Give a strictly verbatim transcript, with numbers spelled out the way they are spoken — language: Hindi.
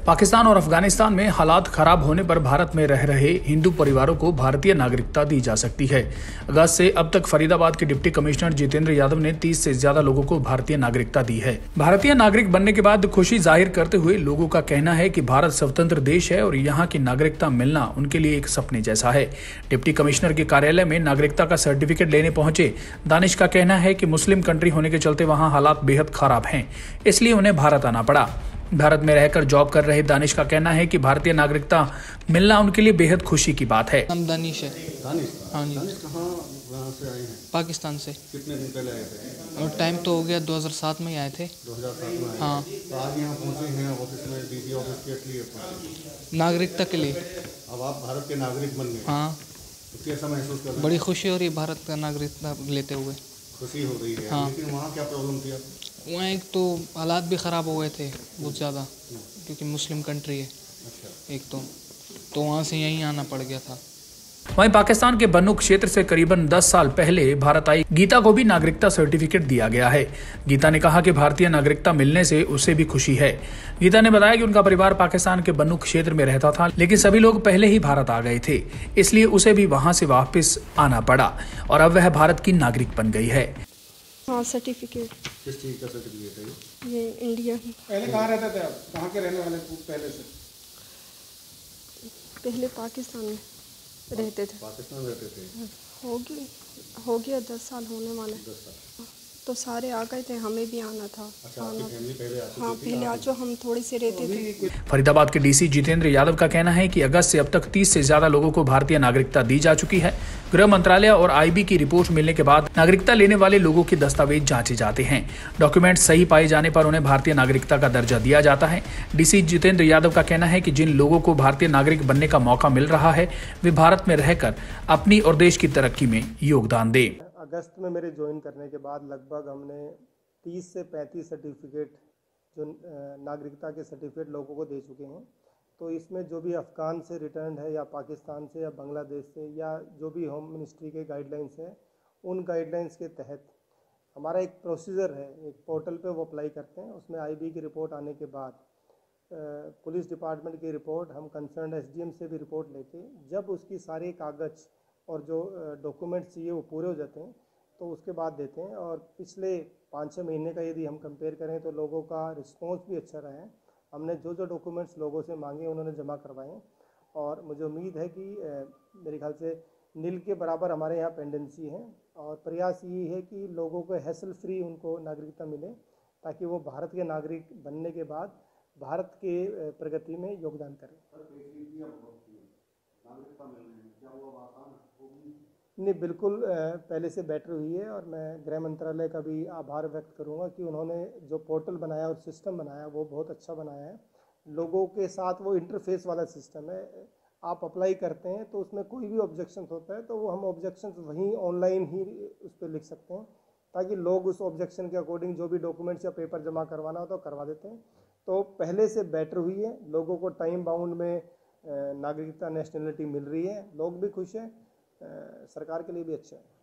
पाकिस्तान और अफगानिस्तान में हालात खराब होने पर भारत में रह रहे हिंदू परिवारों को भारतीय नागरिकता दी जा सकती है। अगस्त से अब तक फरीदाबाद के डिप्टी कमिश्नर जितेंद्र यादव ने तीस से ज्यादा लोगों को भारतीय नागरिकता दी है। भारतीय नागरिक बनने के बाद खुशी जाहिर करते हुए लोगों का कहना है कि भारत स्वतंत्र देश है और यहाँ की नागरिकता मिलना उनके लिए एक सपने जैसा है। डिप्टी कमिश्नर के कार्यालय में नागरिकता का सर्टिफिकेट लेने पहुंचे दानिश का कहना है कि मुस्लिम कंट्री होने के चलते वहाँ हालात बेहद खराब हैं, इसलिए उन्हें भारत आना पड़ा। भारत में रहकर जॉब कर रहे दानिश का कहना है कि भारतीय नागरिकता मिलना उनके लिए बेहद खुशी की बात है। हम दानिश है। दानिश? हाँ जी। दानिश कहाँ कहाँ से आए हैं? पाकिस्तान से। कितने दिन पहले आए थे? और टाइम तो हो गया दो हज़ार सात में ही आए थे। दो हज़ार सात में आए। हाँ। तो आज यहाँ पहुँचे हैं ऑफिस में, डीसी ऑफिस के लिए पहुँचे? नागरिकता के लिए। अब आप भारत के नागरिक बन गए। हाँ। तो कैसा महसूस कर रहे हैं? बड़ी खुशी हो रही है भारत का नागरिकता लेते हुए। खुशी हो रही है। हाँ। लेकिन वहाँ क्या प्रॉब्लम थी? वहाँ एक तो हालात भी ख़राब हो गए थे बहुत ज़्यादा, क्योंकि मुस्लिम कंट्री है। अच्छा। एक तो तो वहाँ से यहीं आना पड़ गया था। वहीं पाकिस्तान के बन्नू क्षेत्र से करीबन दस साल पहले भारत आई गीता को भी नागरिकता सर्टिफिकेट दिया गया है। गीता ने कहा कि भारतीय नागरिकता मिलने से उसे भी खुशी है। गीता ने बताया कि उनका परिवार पाकिस्तान के बन्नू क्षेत्र में रहता था, लेकिन सभी लोग पहले ही भारत आ गए थे, इसलिए उसे भी वहां से वापस आना पड़ा और अब वह भारत की नागरिक बन गई है। हाँ, सर्टिफिकेट। किस चीज़ का सर्टिफिकेट है ये इंडिया। पहले कहाँ रहते थे आप? कहाँ के रहने वाले पहले से? पहले पाकिस्तान में रहते थे। पाकिस्तान रहते थे? हो गया हो गया दस साल होने वाले। दस साल तो सारे आ गए थे, हमें भी आना था। अच्छा, आपकी फैमिली पहले आती हाँ, थी? पहले आज हम थोड़ी से रहते थे। फरीदाबाद के डीसी जितेंद्र यादव का कहना है कि अगस्त से अब तक तीस से ज्यादा लोगों को भारतीय नागरिकता दी जा चुकी है। गृह मंत्रालय और आईबी की रिपोर्ट मिलने के बाद नागरिकता लेने वाले लोगों के दस्तावेज जांचे जाते हैं। डॉक्यूमेंट सही पाए जाने पर उन्हें भारतीय नागरिकता का दर्जा दिया जाता है। डीसी जितेंद्र यादव का कहना है कि जिन लोगों को भारतीय नागरिक बनने का मौका मिल रहा है वे भारत में रहकर अपनी और देश की तरक्की में योगदान दें। अगस्त में मेरे ज्वाइन करने के बाद लगभग हमने तीस से पैंतीस सर्टिफिकेट जो नागरिकता के सर्टिफिकेट लोगों को दे चुके हैं। तो इसमें जो भी अफ़गान से रिटर्न है या पाकिस्तान से या बांग्लादेश से या जो भी होम मिनिस्ट्री के गाइडलाइंस है, उन गाइडलाइंस के तहत हमारा एक प्रोसीजर है, एक पोर्टल पे वो अप्लाई करते हैं। उसमें आईबी की रिपोर्ट आने के बाद पुलिस डिपार्टमेंट की रिपोर्ट, हम कंसर्न एसडीएम से भी रिपोर्ट लेके जब उसकी सारे कागज़ और जो डॉक्यूमेंट्स चाहिए वो पूरे हो जाते हैं तो उसके बाद देते हैं। और पिछले पाँच छः महीने का यदि हम कंपेयर करें तो लोगों का रिस्पॉन्स भी अच्छा रहा है। हमने जो जो डॉक्यूमेंट्स लोगों से मांगे उन्होंने जमा करवाए और मुझे उम्मीद है कि मेरे ख्याल से नील के बराबर हमारे यहाँ पेंडेंसी है। और प्रयास ये है कि लोगों को हैसल फ्री उनको नागरिकता मिले, ताकि वो भारत के नागरिक बनने के बाद भारत के प्रगति में योगदान करें। नहीं, बिल्कुल पहले से बेटर हुई है और मैं गृह मंत्रालय का भी आभार व्यक्त करूंगा कि उन्होंने जो पोर्टल बनाया और सिस्टम बनाया वो बहुत अच्छा बनाया है। लोगों के साथ वो इंटरफेस वाला सिस्टम है। आप अप्लाई करते हैं तो उसमें कोई भी ऑब्जेक्शन होता है तो वो हम ऑब्जेक्शन वहीं ऑनलाइन ही उस पर लिख सकते हैं, ताकि लोग उस ऑब्जेक्शन के अकॉर्डिंग जो भी डॉक्यूमेंट्स या पेपर जमा करवाना हो तो करवा देते हैं। तो पहले से बेटर हुई है। लोगों को टाइम बाउंड में नागरिकता नेशनलिटी मिल रही है, लोग भी खुश हैं, सरकार के लिए भी अच्छा है।